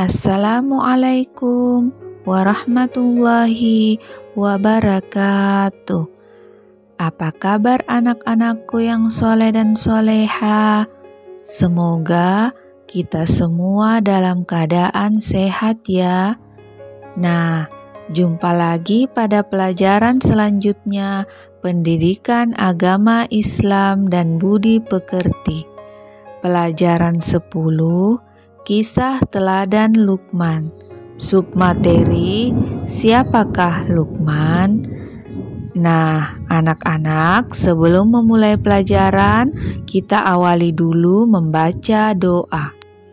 Assalamualaikum warahmatullahi wabarakatuh. Apa kabar anak-anakku yang soleh dan soleha? Semoga kita semua dalam keadaan sehat ya. Nah, jumpa lagi pada pelajaran selanjutnya, pendidikan agama Islam dan budi pekerti. Pelajaran 10, Kisah Teladan Luqman. Submateri, siapakah Luqman? Nah, anak-anak, sebelum memulai pelajaran, kita awali dulu membaca doa.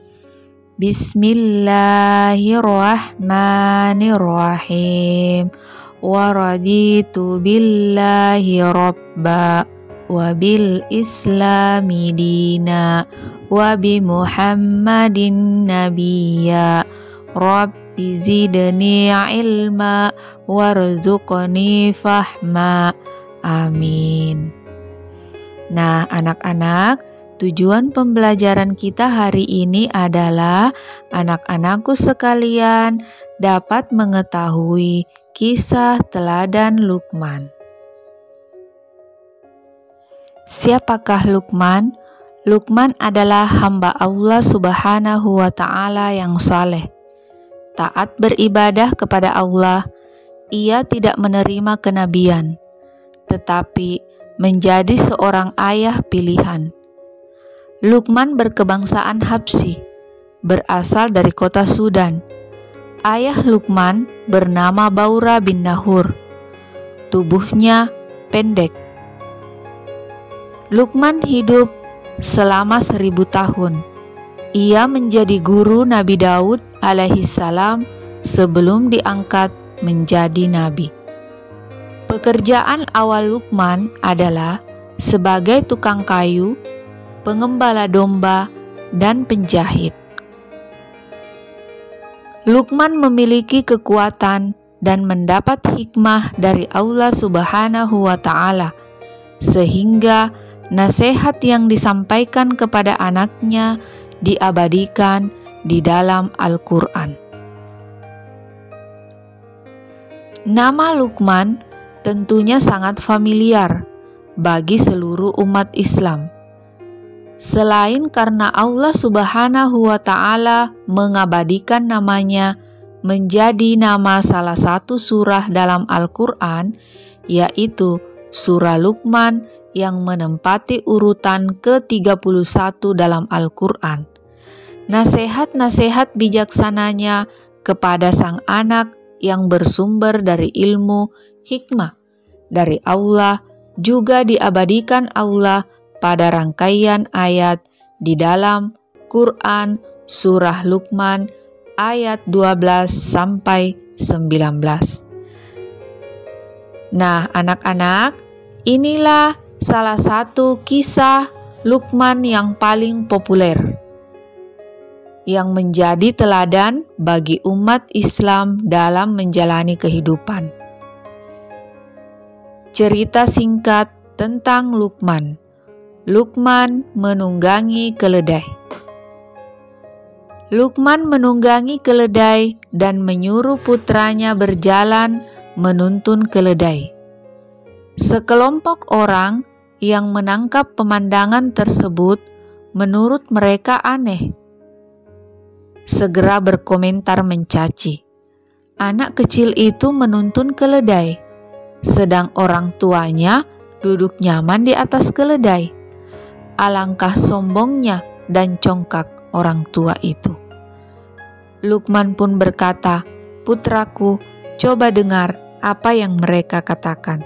Bismillahirrahmanirrahim. Waraditu billahi robba wa bil islami dina wa bi Muhammadin nabiyya. Rabbi zidni ilma warzuqni fahma. Amin. Nah, anak-anak, tujuan pembelajaran kita hari ini adalah anak-anakku sekalian dapat mengetahui kisah teladan Luqman. Siapakah Luqman? Luqman adalah hamba Allah Subhanahu wa Ta'ala yang saleh. Taat beribadah kepada Allah, ia tidak menerima kenabian, tetapi menjadi seorang ayah pilihan. Luqman berkebangsaan Habsyi, berasal dari kota Sudan. Ayah Luqman bernama Baura bin Nahur. Tubuhnya pendek. Luqman hidup selama 1000 tahun. Ia menjadi guru Nabi Daud alaihissalam sebelum diangkat menjadi nabi. Pekerjaan awal Luqman adalah sebagai tukang kayu, pengembala domba, dan penjahit. Luqman memiliki kekuatan dan mendapat hikmah dari Allah Subhanahu wa Ta'ala, sehingga nasihat yang disampaikan kepada anaknya diabadikan di dalam Al-Quran. Nama Luqman tentunya sangat familiar bagi seluruh umat Islam. Selain karena Allah Subhanahu wa Ta'ala mengabadikan namanya menjadi nama salah satu surah dalam Al-Quran, yaitu surah Luqman yang menempati urutan ke-31 dalam Al-Quran. Nasihat-nasihat bijaksananya kepada sang anak yang bersumber dari ilmu hikmah dari Allah juga diabadikan Allah pada rangkaian ayat di dalam Quran surah Luqman ayat 12 sampai 19. Nah, anak-anak, inilah salah satu kisah Luqman yang paling populer, yang menjadi teladan bagi umat Islam dalam menjalani kehidupan. Cerita singkat tentang Luqman. Luqman menunggangi keledai. Luqman menunggangi keledai dan menyuruh putranya berjalan menuntun keledai. Sekelompok orang yang menangkap pemandangan tersebut menurut mereka aneh. Segera berkomentar mencaci. Anak kecil itu menuntun keledai, sedang orang tuanya duduk nyaman di atas keledai. Alangkah sombongnya dan congkak orang tua itu. Luqman pun berkata, "Putraku, coba dengar apa yang mereka katakan."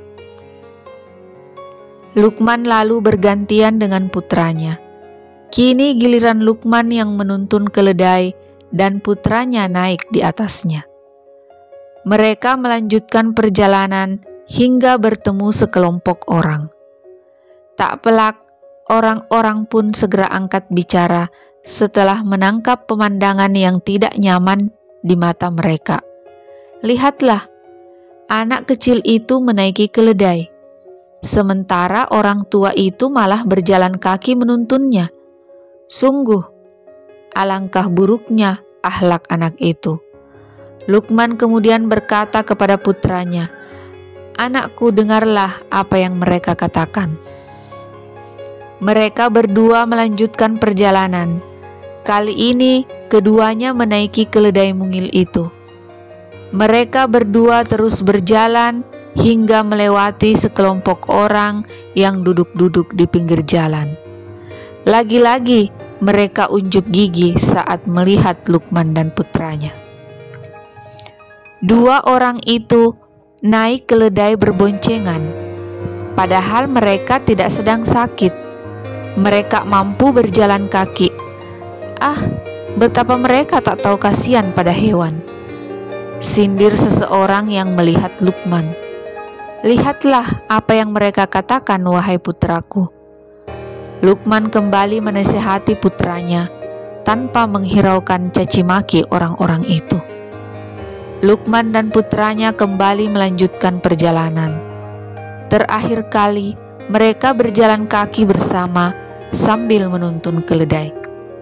Luqman lalu bergantian dengan putranya. Kini giliran Luqman yang menuntun keledai dan putranya naik di atasnya. Mereka melanjutkan perjalanan hingga bertemu sekelompok orang. Tak pelak, orang-orang pun segera angkat bicara setelah menangkap pemandangan yang tidak nyaman di mata mereka. Lihatlah, anak kecil itu menaiki keledai, sementara orang tua itu malah berjalan kaki menuntunnya. Sungguh, alangkah buruknya akhlak anak itu. Luqman kemudian berkata kepada putranya, "Anakku, dengarlah apa yang mereka katakan." Mereka berdua melanjutkan perjalanan. Kali ini keduanya menaiki keledai mungil itu. Mereka berdua terus berjalan hingga melewati sekelompok orang yang duduk-duduk di pinggir jalan. Lagi-lagi mereka unjuk gigi saat melihat Luqman dan putranya. Dua orang itu naik keledai berboncengan, padahal mereka tidak sedang sakit. Mereka mampu berjalan kaki. Betapa mereka tak tahu kasihan pada hewan, sindir seseorang yang melihat Luqman. Lihatlah apa yang mereka katakan, wahai putraku. Luqman kembali menasihati putranya tanpa menghiraukan caci maki orang-orang itu. Luqman dan putranya kembali melanjutkan perjalanan. Terakhir kali mereka berjalan kaki bersama sambil menuntun keledai.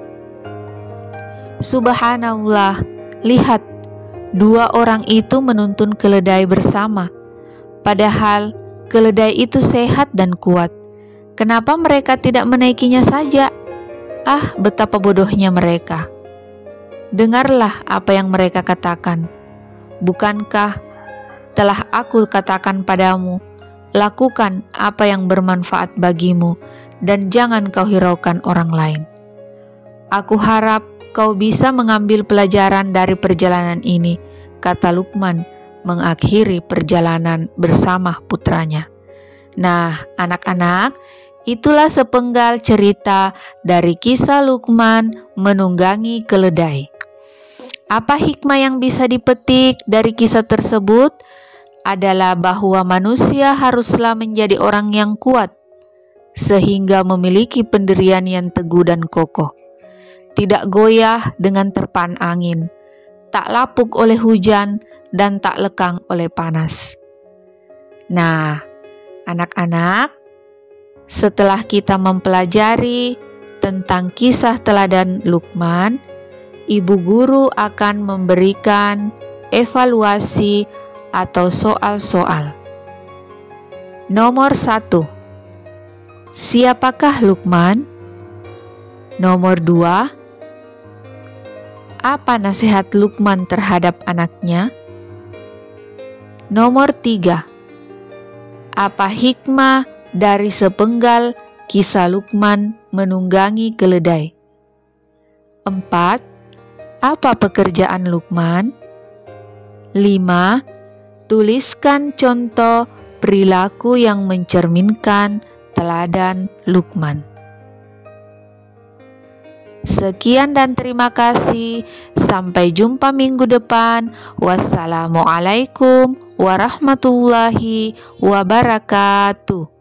Subhanallah, lihat, dua orang itu menuntun keledai bersama. Padahal keledai itu sehat dan kuat. Kenapa mereka tidak menaikinya saja? Betapa bodohnya mereka. Dengarlah apa yang mereka katakan. Bukankah telah aku katakan padamu, lakukan apa yang bermanfaat bagimu dan jangan kau hiraukan orang lain. Aku harap kau bisa mengambil pelajaran dari perjalanan ini, kata Luqman mengakhiri perjalanan bersama putranya. Nah, anak-anak, itulah sepenggal cerita dari kisah Luqman menunggangi keledai. Apa hikmah yang bisa dipetik dari kisah tersebut? Adalah bahwa manusia haruslah menjadi orang yang kuat, sehingga memiliki pendirian yang teguh dan kokoh. Tidak goyah dengan terpaan angin, tak lapuk oleh hujan, dan tak lekang oleh panas. Nah, anak-anak, setelah kita mempelajari tentang kisah teladan Luqman, ibu guru akan memberikan evaluasi atau soal-soal. Nomor 1. Siapakah Luqman? Nomor 2. Apa nasihat Luqman terhadap anaknya? Nomor 3. Apa hikmah dari sepenggal kisah Luqman menunggangi keledai? 4. Apa pekerjaan Luqman? 5. Tuliskan contoh perilaku yang mencerminkan teladan Luqman. Sekian dan terima kasih. Sampai jumpa minggu depan. Wassalamualaikum warahmatullahi wabarakatuh.